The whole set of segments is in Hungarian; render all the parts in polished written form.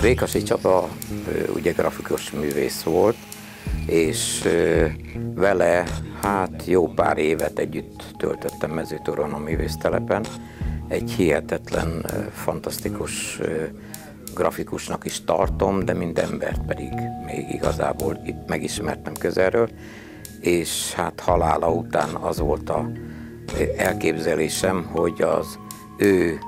Rékasi Csaba ugye grafikus művész volt, és vele hát jó pár évet együtt töltöttem Mezőtúron a művésztelepen. Egy hihetetlen, fantasztikus grafikusnak is tartom, de mint embert pedig még igazából itt megismertem közelről, és hát halála után az volt az elképzelésem, hogy az ő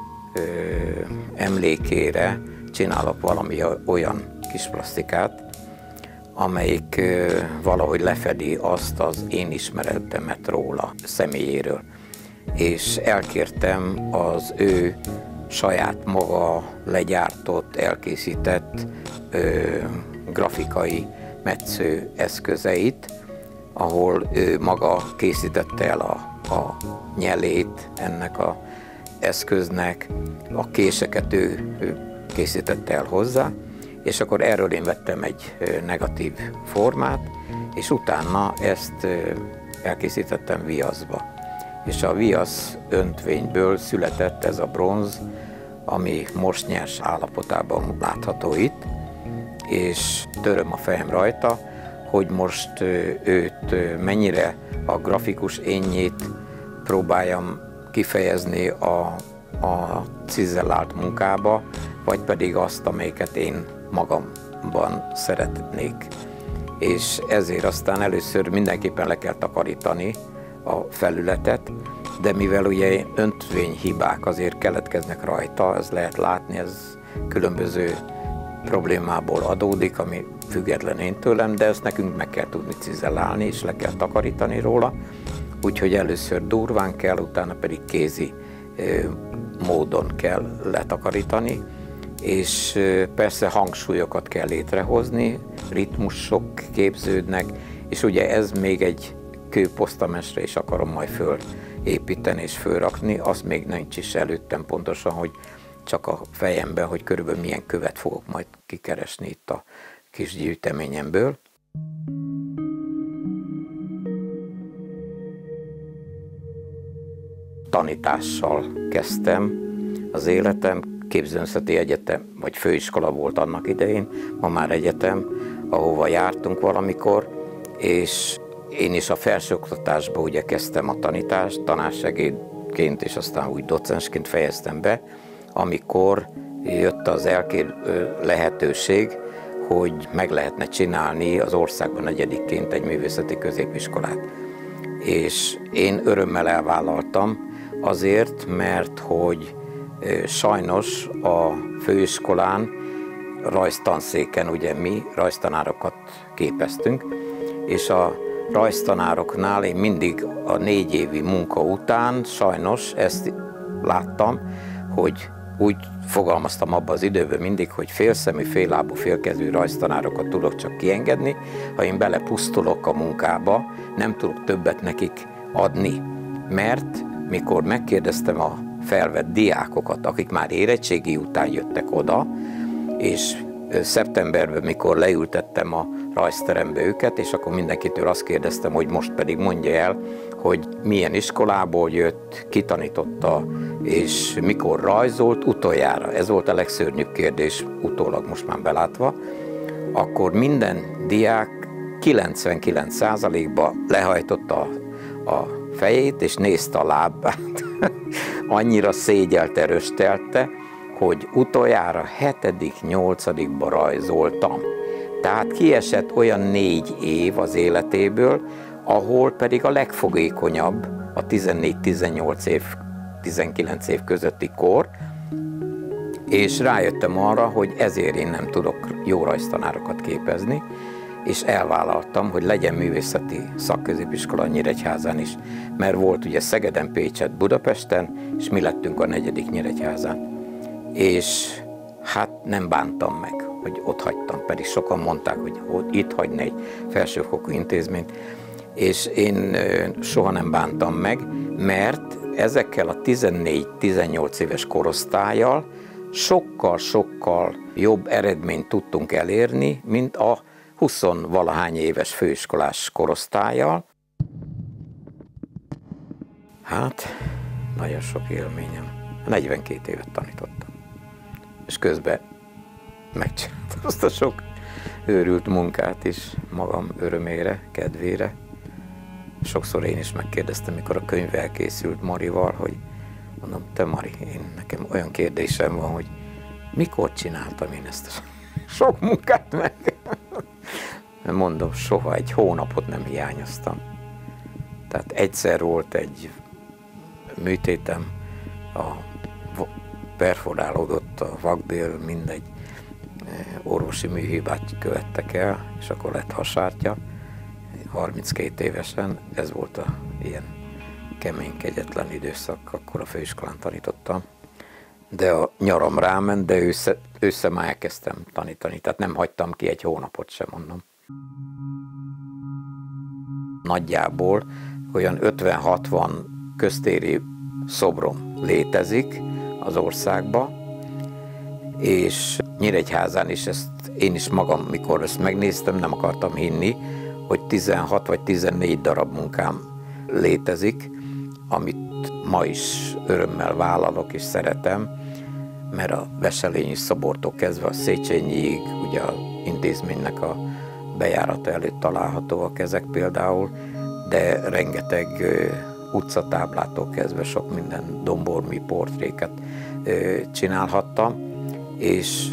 emlékére csinálok valami olyan kis plasztikát, amelyik valahogy lefedi azt az én ismeretemet róla, személyéről. És elkértem az ő saját maga legyártott, elkészített grafikai metsző eszközeit, ahol ő maga készítette el a nyelét ennek az eszköznek, a késeket ő készítette el hozzá, és akkor erről én vettem egy negatív formát, és utána ezt elkészítettem viaszba. És a viasz öntvényből született ez a bronz, ami most nyers állapotában látható itt, és töröm a fejem rajta, hogy most őt mennyire a grafikus énjét próbáljam kifejezni a cizellált munkába, vagy pedig azt, amelyiket én magamban szeretnék. És ezért aztán először mindenképpen le kell takarítani a felületet, de mivel ugye öntvényhibák azért keletkeznek rajta, ez lehet látni, ez különböző problémából adódik, ami független én tőlem, de ezt nekünk meg kell tudni cizellálni, és le kell takarítani róla, úgyhogy először durván kell, utána pedig kézi módon kell letakarítani, és persze hangsúlyokat kell létrehozni, ritmusok képződnek, és ugye ez még egy kőposztamestre is akarom majd fölépíteni és fölrakni, az még nincs is előttem pontosan, hogy csak a fejemben, hogy körülbelül milyen követ fogok majd kikeresni itt a kis gyűjteményemből. Tanítással kezdtem az életem, képzőművészeti egyetem, vagy főiskola volt annak idején, ma már egyetem, ahova jártunk valamikor, és én is a felsőoktatásba ugye kezdtem a tanítást, tanársegédként, és aztán úgy docensként fejeztem be, amikor jött az lehetőség, hogy meg lehetne csinálni az országban negyedikként egy művészeti középiskolát. És én örömmel elvállaltam azért, mert hogy sajnos a főiskolán rajztanszéken ugye mi rajztanárokat képeztünk, és a rajztanároknál én mindig a 4 évi munka után sajnos ezt láttam, hogy úgy fogalmaztam abban az időben mindig, hogy félszemű, féllábú, félkezű rajztanárokat tudok csak kiengedni, ha én belepusztulok a munkába, nem tudok többet nekik adni, mert mikor megkérdeztem a felvett diákokat, akik már érettségi után jöttek oda, és szeptemberben, mikor leültettem a rajzterembe őket, és akkor mindenkitől azt kérdeztem, hogy most pedig mondja el, hogy milyen iskolából jött, ki tanította, és mikor rajzolt utoljára. Ez volt a legszörnyűbb kérdés, utólag most már belátva. Akkor minden diák 99%-ba lehajtotta a fejét, és nézte a lábát. Annyira szégyelte, röstelte, hogy utoljára 7.-8. rajzoltam. Tehát kiesett olyan 4 év az életéből, ahol pedig a legfogékonyabb a 14-18 év, 19 év közötti kor, és rájöttem arra, hogy ezért én nem tudok jó rajztanárokat képezni, és elvállaltam, hogy legyen művészeti szakközépiskola Nyíregyházán is, mert volt ugye Szegeden, Pécset, Budapesten, és mi lettünk a 4. Nyíregyházán. És hát nem bántam meg, hogy ott hagytam, pedig sokan mondták, hogy itt hagyni egy felsőfokú intézményt, és én soha nem bántam meg, mert ezekkel a 14-18 éves korosztállyal sokkal-sokkal jobb eredményt tudtunk elérni, mint a 20-valahány éves főiskolás korosztállyal. Hát, nagyon sok élményem. 42 évet tanítottam. És közben megcsináltam azt a sok őrült munkát is magam örömére, kedvére. Sokszor én is megkérdeztem, mikor a könyv elkészült Marival, hogy mondom, te Mari, nekem olyan kérdésem van, hogy mikor csináltam én ezt a sok munkát meg? Mondom, soha egy hónapot nem hiányoztam. Tehát egyszer volt egy műtétem, perforálódott a vakbél, mindegy orvosi műhibát követtek el, és akkor lett hasártya, 32 évesen, ez volt a ilyen kemény, kegyetlen időszak, akkor a főiskolán tanítottam. De a nyaram ráment, de ősszel már elkezdtem tanítani, tehát nem hagytam ki egy hónapot sem, mondom. Nagyjából olyan 50-60 köztéri szobrom létezik az országban, és Nyíregyházán is ezt én is magam, mikor ezt megnéztem, nem akartam hinni, hogy 16 vagy 14 darab munkám létezik, amit ma is örömmel vállalok és szeretem, mert a Veselényi szobortól kezdve a Széchenyiig, ugye az intézménynek a bejárata előtt találhatóak ezek például, de rengeteg utcatáblától kezdve sok minden dombormű portréket csinálhattam, és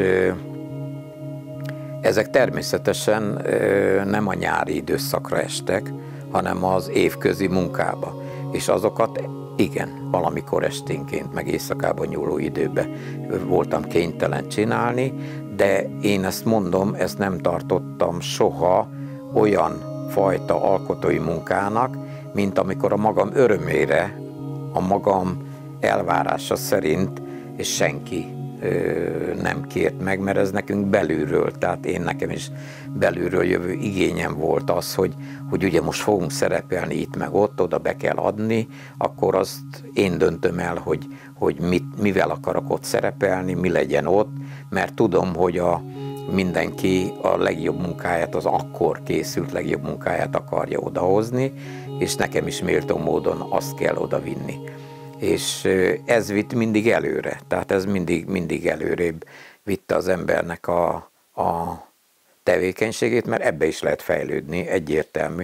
ezek természetesen nem a nyári időszakra estek, hanem az évközi munkába. És azokat igen, valamikor esténként, meg éjszakában nyúló időben voltam kénytelen csinálni, de én ezt mondom, ezt nem tartottam soha olyan fajta alkotói munkának, mint amikor a magam örömére, a magam elvárása szerint, és senki nem kért meg, mert ez nekünk belülről, tehát nekem is belülről jövő igényem volt az, hogy ugye most fogunk szerepelni itt meg ott, oda be kell adni, akkor azt én döntöm el, hogy mivel akarok ott szerepelni, mi legyen ott, mert tudom, hogy mindenki a legjobb munkáját, az akkor készült legjobb munkáját akarja odahozni, és nekem is méltó módon azt kell odavinni. És ez vitt mindig előre, tehát ez mindig előrébb vitte az embernek a tevékenységét, mert ebbe is lehet fejlődni, egyértelmű.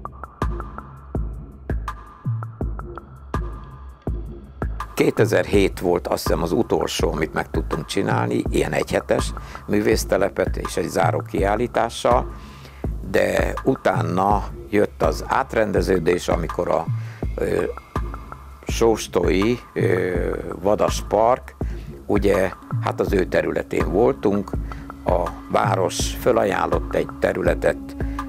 ...2007 volt azt hiszem az utolsó, amit meg tudtunk csinálni, ilyen egyhetes művésztelepet és egy záró kiállítással, de utána jött az átrendeződés, amikor a Sóstói Vadas Park, ugye hát az ő területén voltunk, a város fölajánlott egy területet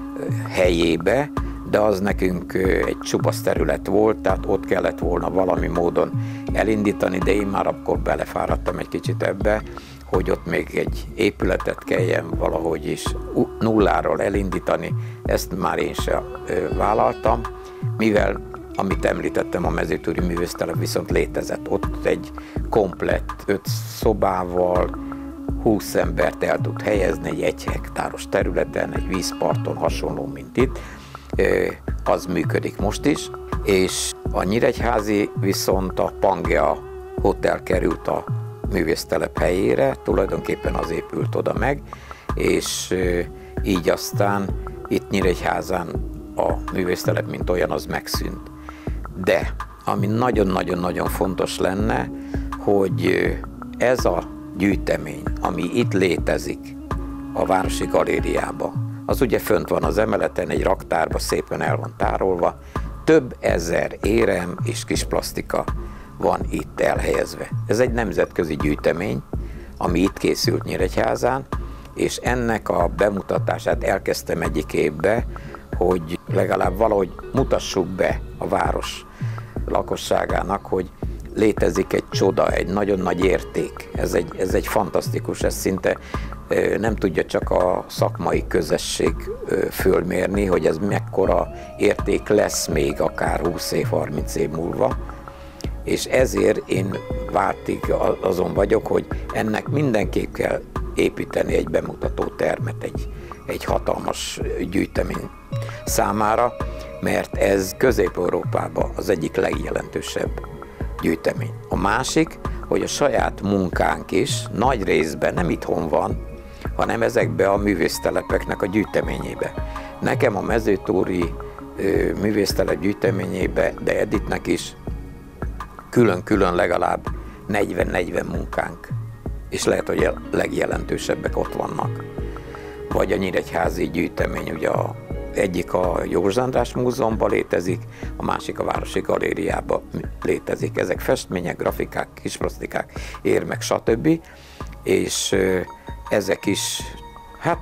helyébe, de az nekünk egy csupasz terület volt, tehát ott kellett volna valami módon elindítani, de én már akkor belefáradtam egy kicsit ebbe, hogy ott még egy épületet kelljen valahogy is nulláról elindítani, ezt már én sem vállaltam, mivel amit említettem, a Mezőtúri Művésztelep viszont létezett. Ott egy komplett 5 szobával 20 embert el tud helyezni egy 1 hektáros területen, egy vízparton, hasonló, mint itt. Az működik most is, és a nyíregyházi viszont a Pangea Hotel került a művésztelep helyére, tulajdonképpen az épült oda meg, és így aztán itt Nyíregyházán a művésztelep, mint olyan, az megszűnt. De ami nagyon-nagyon-nagyon fontos lenne, hogy ez a gyűjtemény, ami itt létezik a Városi Galériában, az ugye fönt van az emeleten, egy raktárba szépen el van tárolva, több ezer érem és kis plasztika van itt elhelyezve. Ez egy nemzetközi gyűjtemény, ami itt készült Nyíregyházán, és ennek a bemutatását elkezdtem egyik évbe, hogy legalább valahogy mutassuk be a város lakosságának, hogy létezik egy csoda, egy nagyon nagy érték. Ez egy fantasztikus, ez szinte nem tudja csak a szakmai közösség fölmérni, hogy ez mekkora érték lesz még akár 20 év, 30 év múlva. És ezért én vártig azon vagyok, hogy ennek mindenképp kell építeni egy bemutató termet, egy hatalmas gyűjtemény számára, mert ez Közép-Európában az egyik legjelentősebb gyűjtemény. A másik, hogy a saját munkánk is nagy részben nem itthon van, hanem ezekbe a művésztelepeknek a gyűjteményébe. Nekem a Mezőtóri művésztelep gyűjteményébe, de Editnek is külön-külön legalább 40-40 munkánk, és lehet, hogy a legjelentősebbek ott vannak. Vagy a Nyíregyházi gyűjtemény, ugye egyik a József András Múzeumban létezik, a másik a Városi Galériában létezik. Ezek festmények, grafikák, kisplasztikák, érmek, stb. És ezek is, hát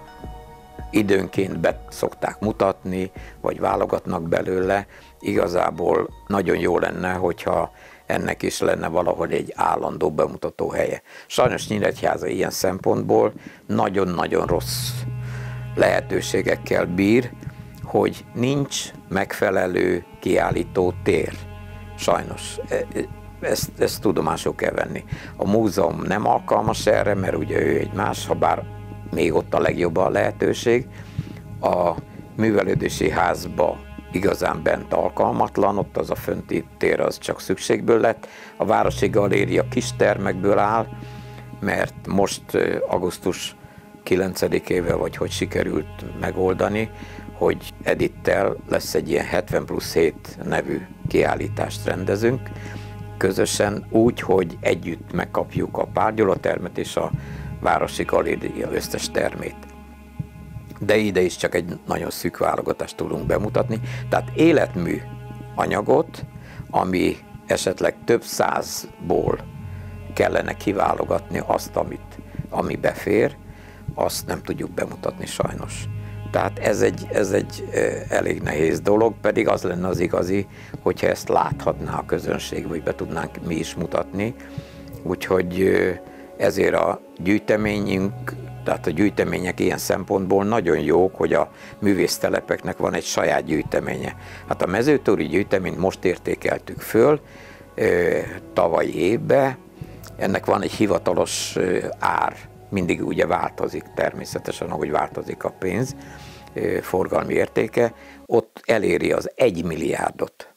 időnként be szokták mutatni, vagy válogatnak belőle. Igazából nagyon jó lenne, hogyha ennek is lenne valahol egy állandó bemutató helye. Sajnos Nyíregyháza ilyen szempontból nagyon-nagyon rossz lehetőségekkel bír, hogy nincs megfelelő kiállító tér. Sajnos. Ezt tudomásul kell venni. A múzeum nem alkalmas erre, mert ugye ő egy más, ha bár még ott a legjobb a lehetőség. A művelődési házba igazán bent alkalmatlan, ott az a fönti tér az csak szükségből lett. A Városi Galéria kis termekből áll, mert most augusztus 9-ével, vagy hogy sikerült megoldani, hogy Edittel lesz egy ilyen 70+7 nevű kiállítást rendezünk, közösen úgy, hogy együtt megkapjuk a Pál Gyula termet és a Városi Galéria összes termét. De ide is csak egy nagyon szűk válogatást tudunk bemutatni, tehát életmű anyagot, ami esetleg több százból kellene kiválogatni azt, ami befér, azt nem tudjuk bemutatni sajnos. Tehát ez egy elég nehéz dolog, pedig az lenne az igazi, hogyha ezt láthatná a közönség, vagy be tudnánk mi is mutatni. Úgyhogy ezért a gyűjteményünk, tehát a gyűjtemények ilyen szempontból nagyon jók, hogy a művésztelepeknek van egy saját gyűjteménye. Hát a Mezőtóri gyűjteményt most értékeltük föl tavalyi évben, ennek van egy hivatalos ár, mindig ugye változik természetesen, ahogy változik a pénz forgalmi értéke, ott eléri az 1 milliárdot.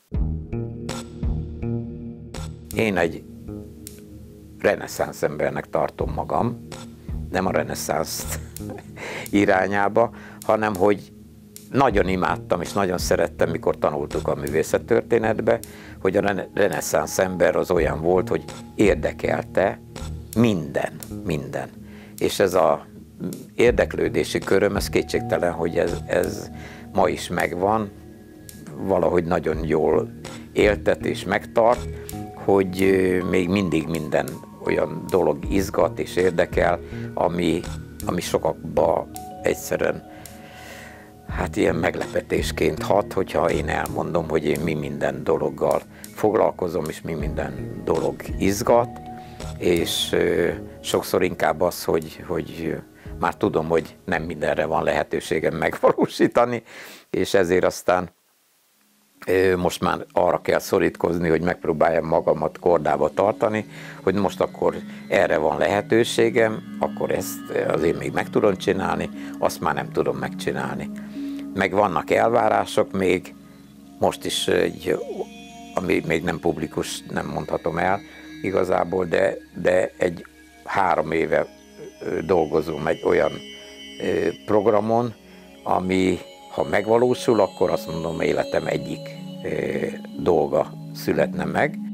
Én egy reneszánsz embernek tartom magam, nem a reneszánsz irányába, hanem hogy nagyon imádtam és nagyon szerettem, mikor tanultuk a művészettörténetbe, hogy a reneszánsz ember az olyan volt, hogy érdekelte minden. És ez az érdeklődési köröm, ez kétségtelen, hogy ez ma is megvan, valahogy nagyon jól éltet és megtart, hogy még mindig minden olyan dolog izgat és érdekel, ami sokakba egyszerűen hát ilyen meglepetésként hat, hogyha én elmondom, hogy én mi minden dologgal foglalkozom, és mi minden dolog izgat, és sokszor inkább az, hogy már tudom, hogy nem mindenre van lehetőségem megvalósítani, és ezért aztán most már arra kell szorítkozni, hogy megpróbáljam magamat kordába tartani, hogy most akkor erre van lehetőségem, akkor ezt azért még meg tudom csinálni, azt már nem tudom megcsinálni. Meg vannak elvárások még, most is, ami még nem publikus, nem mondhatom el igazából, de egy 3 éve dolgozom egy olyan programon, ami ha megvalósul, akkor azt mondom, életem egyik dolga születne meg,